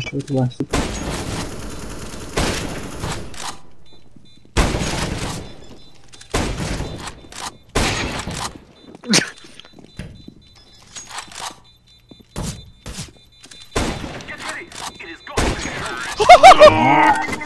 Short one. Get ready. It is going to be